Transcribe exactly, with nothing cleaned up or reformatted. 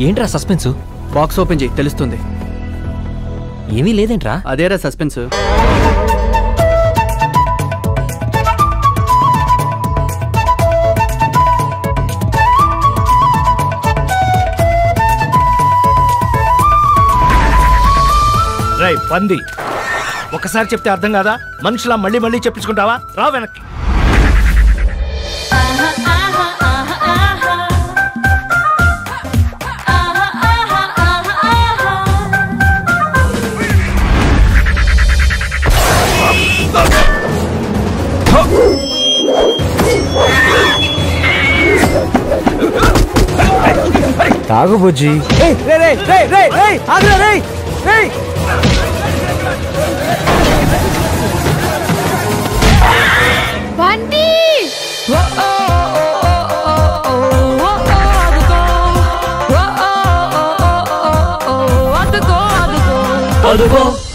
ఏంట్రా suspense? Box open చేయి, తెలుస్తుంది. ఏమీ లేదేంట్రా? అదేరా సస్పెన్స్. రై పంది, ఒకసారి చెప్తే అర్థం కాదా? మనుషులా మళ్ళీ మళ్ళీ చెప్పించుకుంటావా? రా వెనక్కి. తాగు బుజ్జి. Adigo.